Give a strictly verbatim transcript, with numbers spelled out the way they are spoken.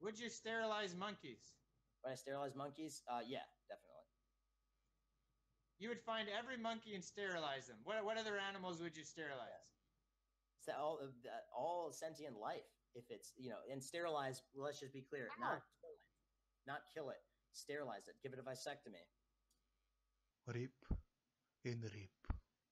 Would you sterilize monkeys? Would I sterilize monkeys? Uh, yeah, definitely. You would find every monkey and sterilize them. What what other animals would you sterilize? Yeah. So all of that, all sentient life, if it's, you know, and sterilize, let's just be clear, How? not kill it, not kill it, sterilize it, give it a vasectomy. Rape and rape.